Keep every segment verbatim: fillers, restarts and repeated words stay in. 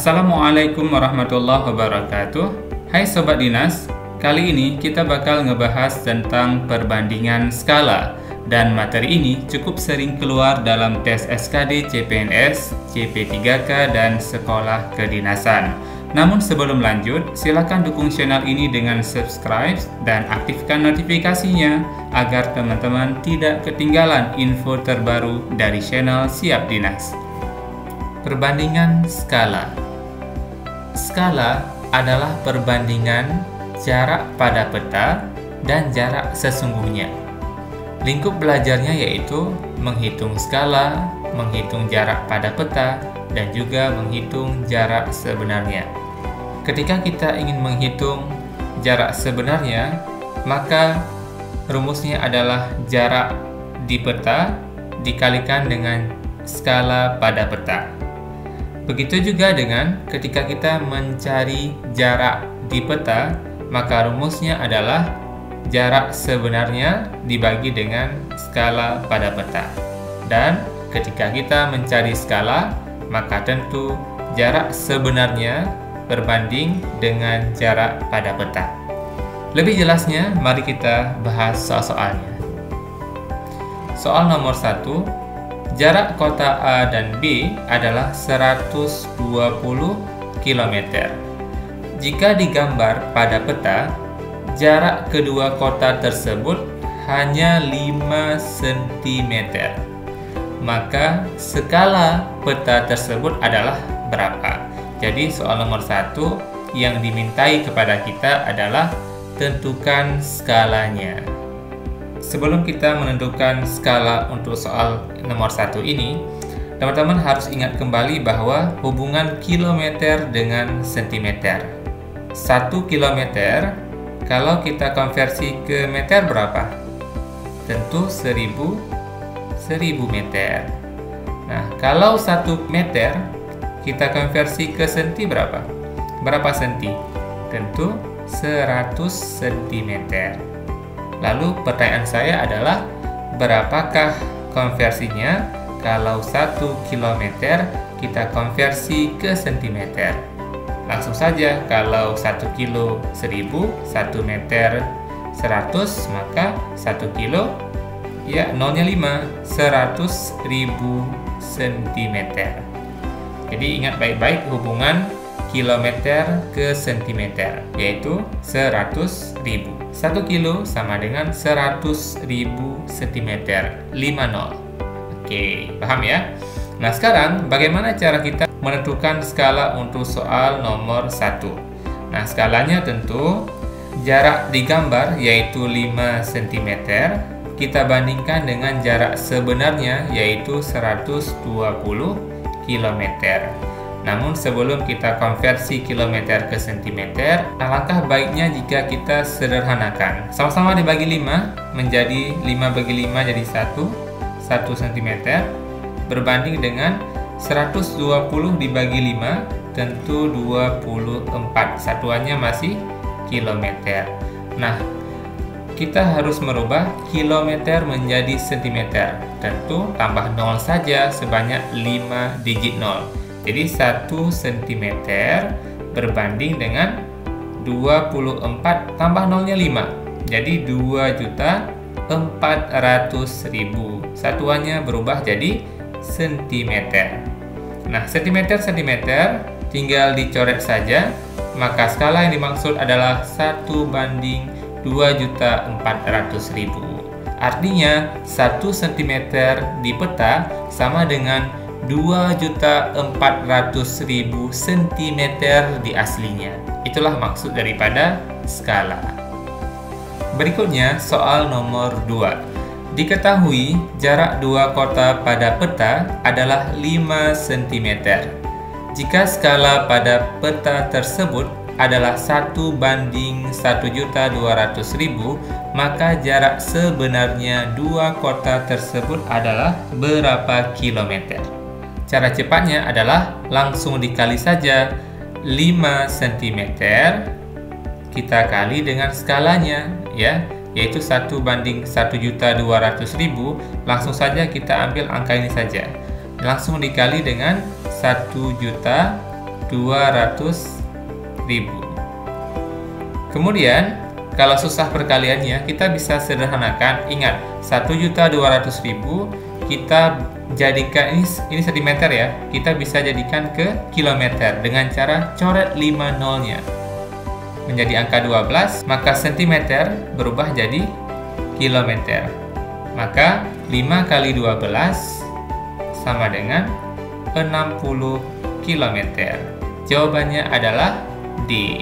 Assalamualaikum warahmatullahi wabarakatuh. Hai Sobat Dinas, kali ini kita bakal ngebahas tentang perbandingan skala. Dan materi ini cukup sering keluar dalam tes S K D C P N S, C P tiga K, dan sekolah kedinasan. Namun sebelum lanjut, silakan dukung channel ini dengan subscribe dan aktifkan notifikasinya agar teman-teman tidak ketinggalan info terbaru dari channel Siap Dinas. Perbandingan skala. Skala adalah perbandingan jarak pada peta dan jarak sesungguhnya. Lingkup belajarnya yaitu menghitung skala, menghitung jarak pada peta, dan juga menghitung jarak sebenarnya. Ketika kita ingin menghitung jarak sebenarnya, maka rumusnya adalah jarak di peta dikalikan dengan skala pada peta. Begitu juga dengan ketika kita mencari jarak di peta, maka rumusnya adalah jarak sebenarnya dibagi dengan skala pada peta. Dan ketika kita mencari skala, maka tentu jarak sebenarnya berbanding dengan jarak pada peta. Lebih jelasnya, mari kita bahas soal-soalnya. Soal nomor satu. Jarak kota A dan B adalah seratus dua puluh kilometer. Jika digambar pada peta, jarak kedua kota tersebut hanya lima sentimeter. Maka skala peta tersebut adalah berapa? Jadi soal nomor satu yang dimintai kepada kita adalah tentukan skalanya. Sebelum kita menentukan skala untuk soal nomor satu ini, teman-teman harus ingat kembali bahwa hubungan kilometer dengan sentimeter. satu kilometer, kalau kita konversi ke meter berapa? Tentu seribu, seribu meter. Nah, kalau satu meter, kita konversi ke senti berapa? Berapa senti? Tentu seratus sentimeter. Lalu pertanyaan saya adalah, berapakah konversinya kalau satu kilometer kita konversi ke sentimeter? Langsung saja, kalau satu kilo seribu, satu meter seratus, maka satu kilo, ya nolnya lima, seratus ribu sentimeter. Jadi ingat baik-baik hubungan kilometer ke sentimeter, yaitu seratus ribu. satu kilo sama dengan seratus ribu sentimeter, lima nol. Oke, paham ya? Nah, sekarang bagaimana cara kita menentukan skala untuk soal nomor satu? Nah, skalanya tentu jarak digambar yaitu lima sentimeter, kita bandingkan dengan jarak sebenarnya yaitu seratus dua puluh kilometer. Namun sebelum kita konversi kilometer ke sentimeter, alangkah baiknya jika kita sederhanakan. Sama-sama dibagi lima, menjadi lima bagi lima jadi satu, satu sentimeter, berbanding dengan seratus dua puluh dibagi lima, tentu dua puluh empat. Satuannya masih kilometer. Nah, kita harus merubah kilometer menjadi sentimeter. Tentu tambah nol saja sebanyak lima digit nol. Jadi satu sentimeter berbanding dengan dua puluh empat tambah nolnya lima. Jadi dua juta empat ratus ribu. Satuannya berubah jadi sentimeter. Nah, sentimeter-sentimeter tinggal dicoret saja. Maka skala yang dimaksud adalah satu banding dua juta empat ratus ribu. Artinya satu sentimeter di peta sama dengan dua juta empat ratus ribu sentimeter di aslinya. Itulah maksud daripada skala. Berikutnya soal nomor dua. Diketahui jarak dua kota pada peta adalah lima sentimeter. Jika skala pada peta tersebut adalah satu banding satu juta dua ratus ribu, maka jarak sebenarnya dua kota tersebut adalah berapa kilometer? Cara cepatnya adalah langsung dikali saja lima sentimeter, kita kali dengan skalanya, ya, yaitu satu banding satu juta dua ratus ribu. Langsung saja kita ambil angka ini saja. Langsung dikali dengan satu juta dua ratus ribu. Kemudian, kalau susah perkaliannya, kita bisa sederhanakan. Ingat, satu juta dua ratus ribu kita jadikan, ini, ini sentimeter ya, kita bisa jadikan ke kilometer dengan cara coret lima nolnya menjadi angka dua belas, maka sentimeter berubah jadi kilometer. Maka lima kali dua belas sama dengan enam puluh kilometer. Jawabannya adalah D.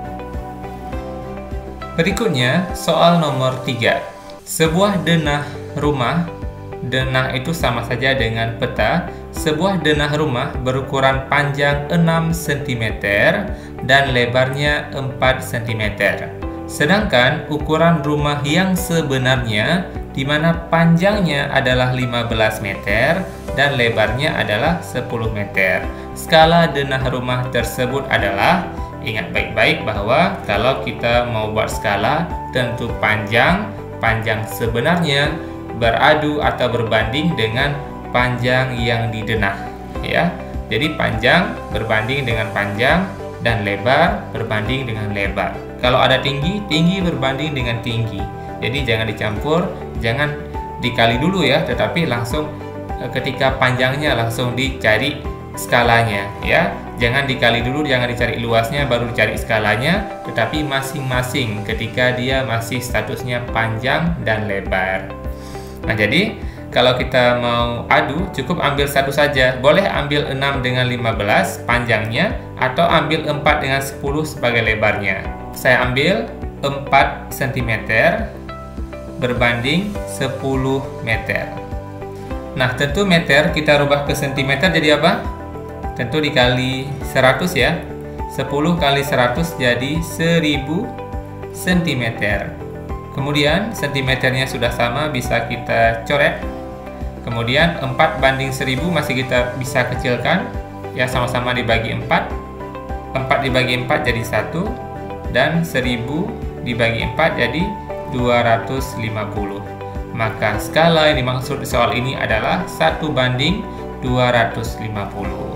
Berikutnya, soal nomor tiga. Sebuah denah rumah, denah itu sama saja dengan peta. Sebuah denah rumah berukuran panjang enam sentimeter dan lebarnya empat sentimeter. Sedangkan ukuran rumah yang sebenarnya, di mana panjangnya adalah lima belas meter dan lebarnya adalah sepuluh meter. Skala denah rumah tersebut adalah, ingat baik-baik bahwa kalau kita mau buat skala, tentu panjang, panjang sebenarnya beradu atau berbanding dengan panjang yang didenah, ya. Jadi panjang berbanding dengan panjang dan lebar berbanding dengan lebar. Kalau ada tinggi, tinggi berbanding dengan tinggi. Jadi jangan dicampur, jangan dikali dulu ya, tetapi langsung ketika panjangnya langsung dicari skalanya, ya. Jangan dikali dulu, jangan dicari luasnya baru dicari skalanya, tetapi masing-masing ketika dia masih statusnya panjang dan lebar. Nah, jadi kalau kita mau adu, cukup ambil satu saja. Boleh ambil enam dengan lima belas panjangnya, atau ambil empat dengan sepuluh sebagai lebarnya. Saya ambil empat sentimeter berbanding sepuluh meter. Nah, tentu meter kita rubah ke sentimeter jadi apa? Tentu dikali seratus ya. sepuluh kali seratus jadi seribu sentimeter. Kemudian sentimeternya sudah sama, bisa kita coret. Kemudian empat banding seribu masih kita bisa kecilkan, ya, sama-sama dibagi empat. empat dibagi empat jadi satu, dan seribu dibagi empat jadi dua ratus lima puluh. Maka skala yang dimaksud di soal ini adalah satu banding dua ratus lima puluh.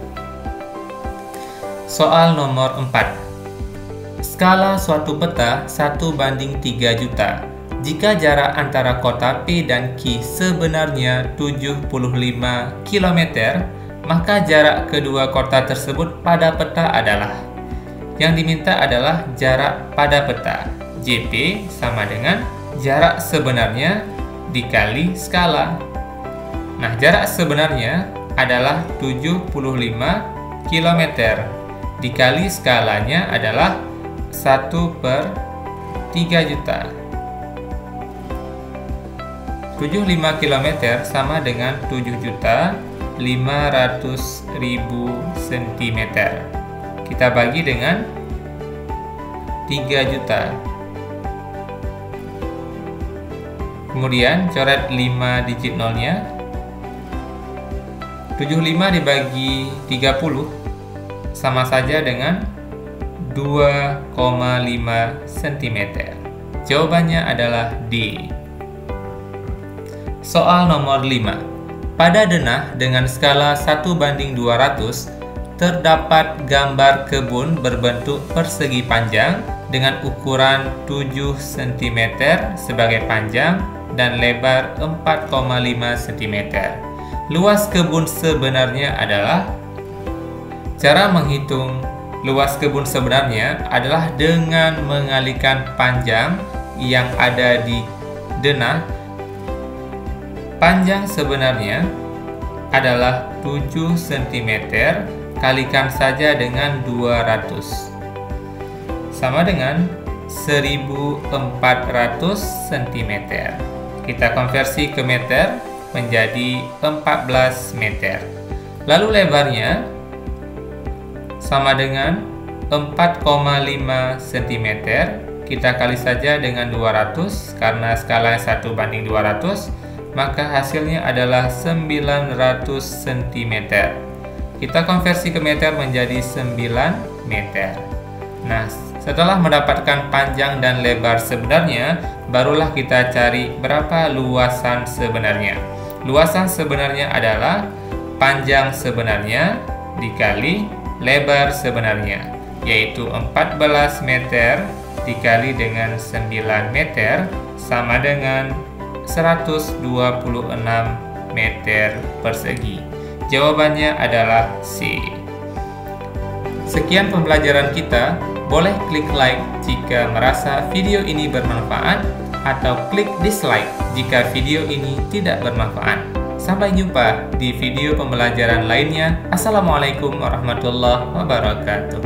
Soal nomor empat. Skala suatu peta satu banding tiga juta. Jika jarak antara kota P dan Q sebenarnya tujuh puluh lima kilometer, maka jarak kedua kota tersebut pada peta adalah, yang diminta adalah jarak pada peta. J P sama dengan jarak sebenarnya dikali skala. Nah, jarak sebenarnya adalah tujuh puluh lima kilometer dikali skalanya adalah satu per tiga juta. tujuh puluh lima kilometer sama dengan tujuh juta lima ratus ribu sentimeter. Kita bagi dengan tiga juta. Kemudian coret lima digit nolnya. tujuh puluh lima dibagi tiga puluh sama saja dengan dua koma lima sentimeter. Jawabannya adalah D. Soal nomor lima. Pada denah dengan skala satu banding dua ratus, terdapat gambar kebun berbentuk persegi panjang dengan ukuran tujuh sentimeter sebagai panjang dan lebar empat koma lima sentimeter. Luas kebun sebenarnya adalah, cara menghitung luas kebun sebenarnya adalah dengan mengalihkan panjang yang ada di denah. Panjang sebenarnya adalah tujuh sentimeter, kalikan saja dengan dua ratus. Sama dengan seribu empat ratus sentimeter. Kita konversi ke meter menjadi empat belas meter. Lalu lebarnya sama dengan empat koma lima sentimeter. Kita kali saja dengan dua ratus karena skala satu banding dua ratus, maka hasilnya adalah sembilan ratus sentimeter. Kita konversi ke meter menjadi sembilan meter. Nah, setelah mendapatkan panjang dan lebar sebenarnya, barulah kita cari berapa luasan sebenarnya. Luasan sebenarnya adalah panjang sebenarnya dikali lebar sebenarnya, yaitu empat belas meter dikali dengan sembilan meter sama dengan seratus dua puluh enam meter persegi. Jawabannya adalah C. Sekian pembelajaran kita. Boleh klik like jika merasa video ini bermanfaat, atau klik dislike jika video ini tidak bermanfaat. Sampai jumpa di video pembelajaran lainnya. Assalamualaikum warahmatullahi wabarakatuh.